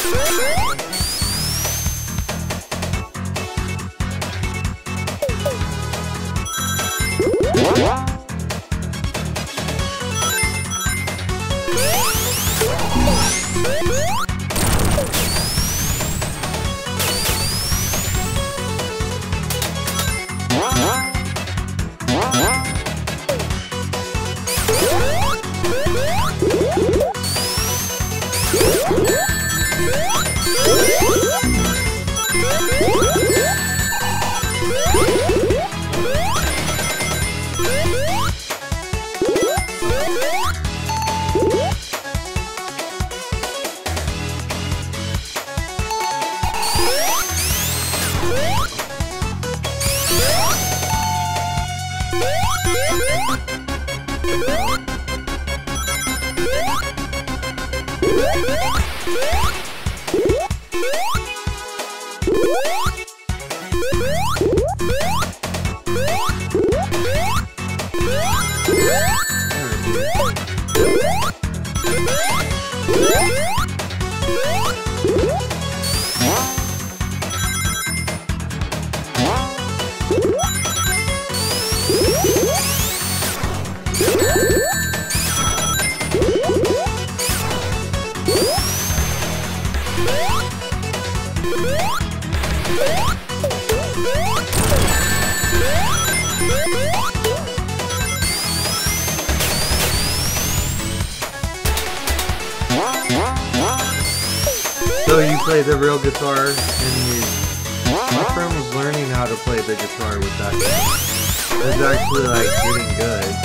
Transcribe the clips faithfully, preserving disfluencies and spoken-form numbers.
So you play the real guitar, and you, my friend was learning how to play the guitar with that guy. It was actually like getting good.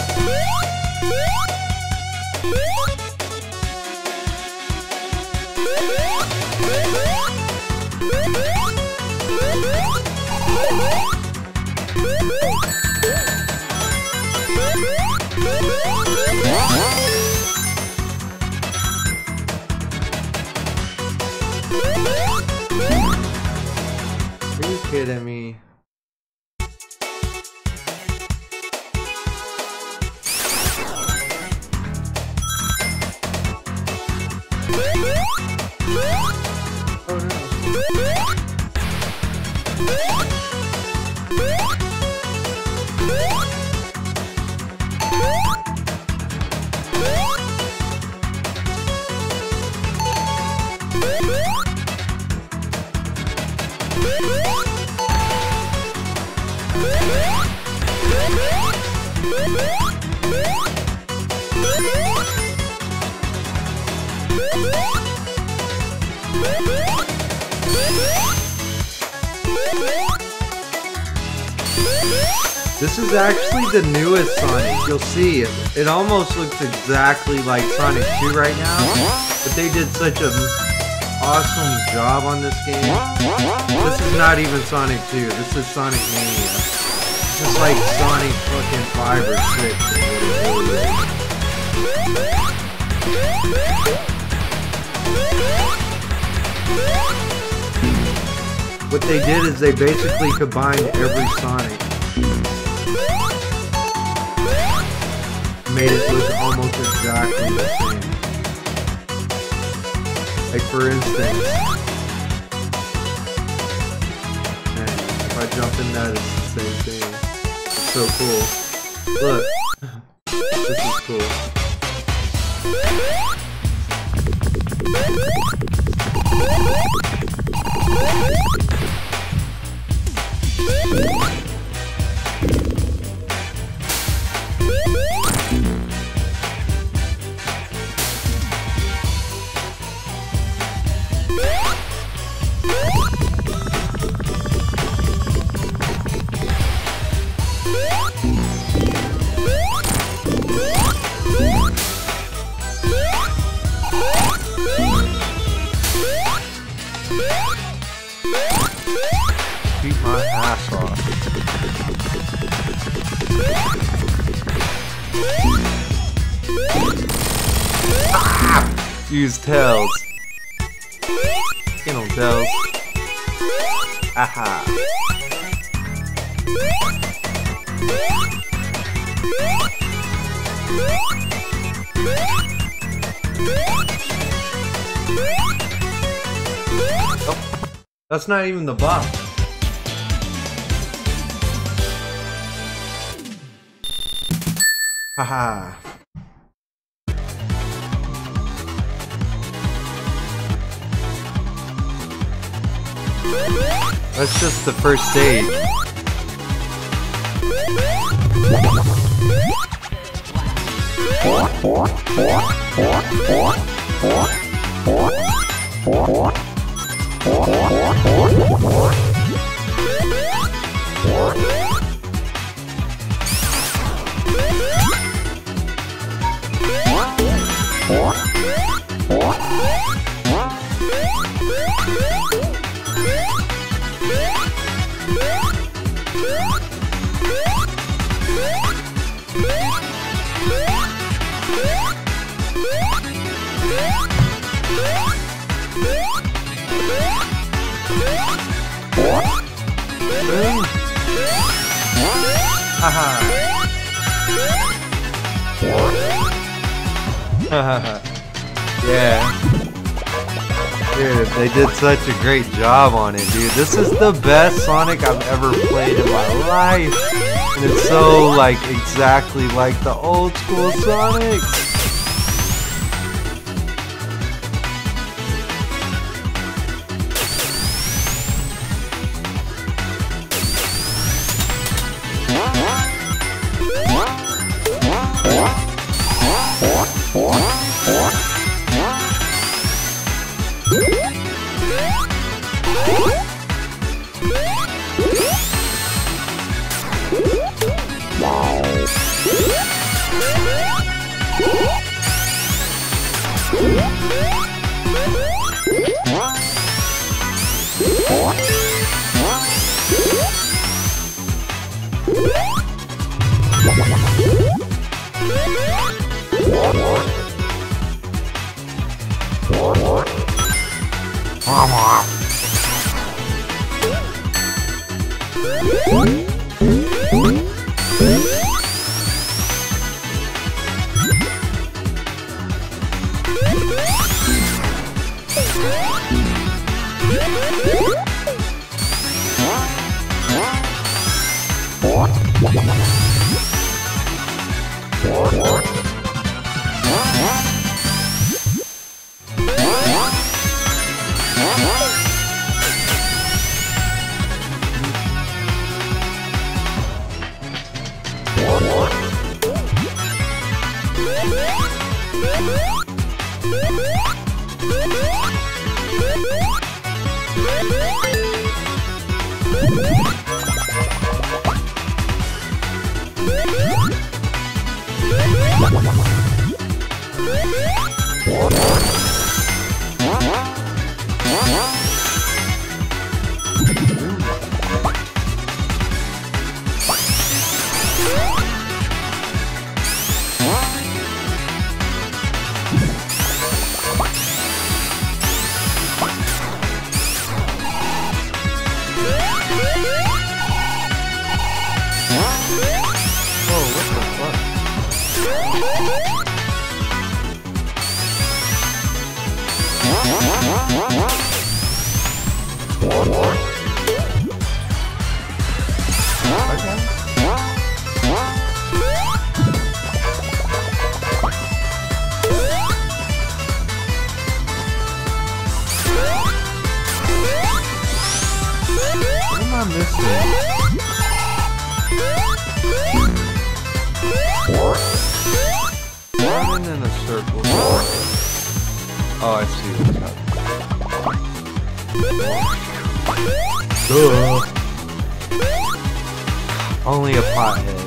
Are you kidding me? Oh no. This is actually the newest Sonic. You'll see it. It almost looks exactly like Sonic two right now, but they did such an awesome job on this game. This is not even Sonic two. This is Sonic Mania. This is like Sonic fucking five or six. What they did is they basically combined every Sonic. Made it look almost exactly the same. Like for instance, man, if I jump in that, it's the same thing. It's so cool. Look, this is cool. Beat my ass off. Ah! Use tails. Get on tails. Aha. That's not even the buff. Haha. That's just the first stage. Haha. Yeah. Dude, they did such a great job on it, dude. This is the best Sonic I've ever played in my life. And it's so, like, exactly like the old school Sonic. Oh, I see what's happening. Duh. Only a pothead.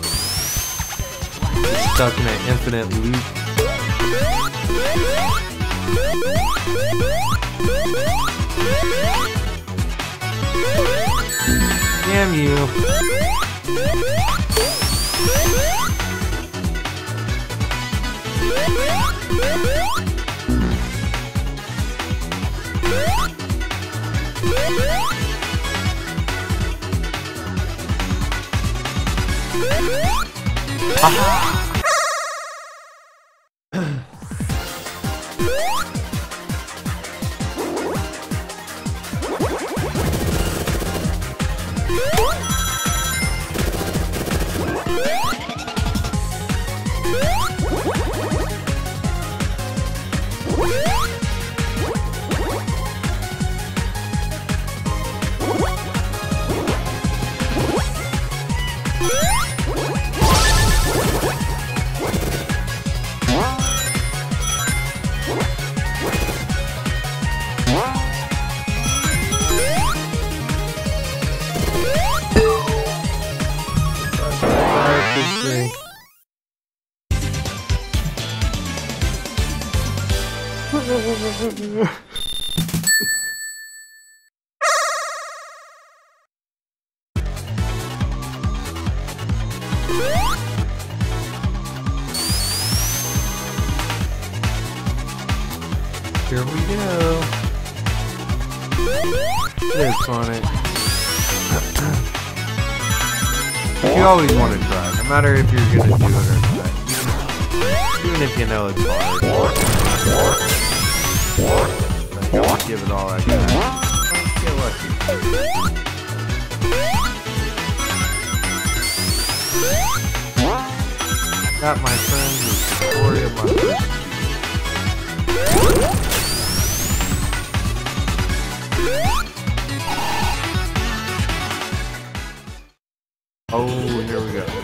Stuck in an infinite loop. Damn you. Aha! Here we go. This on it. You always want to try, no matter if you're gonna do it or not. Even if you know it's hard. Like, I want to give it all I got. Get lucky. That, my friends, is the story of my first. Oh, here we go.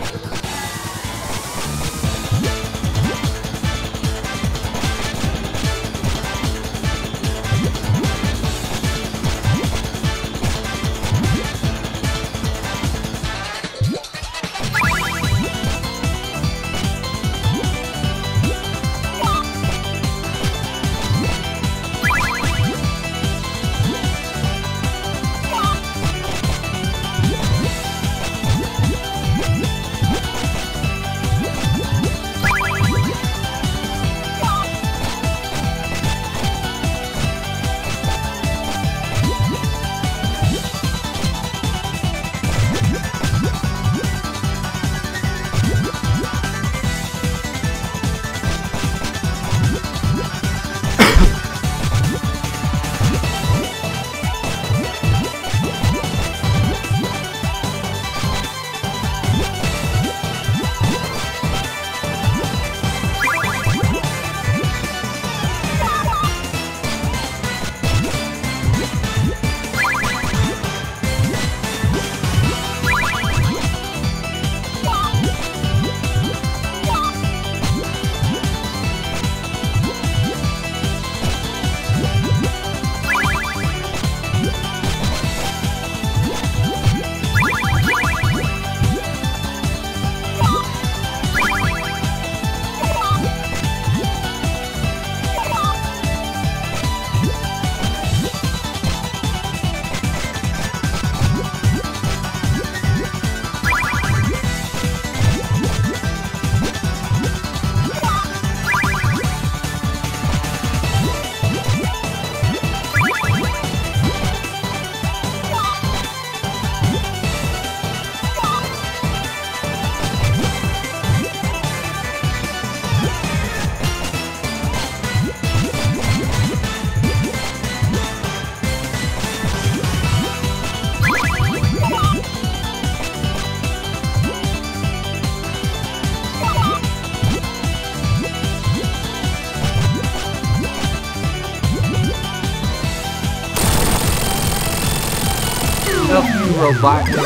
Robotnik.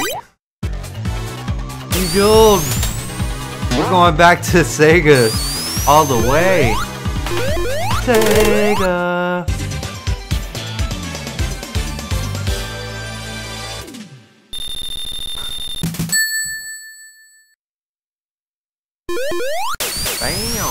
You build. We're going back to Sega all the way. Sega. Bam.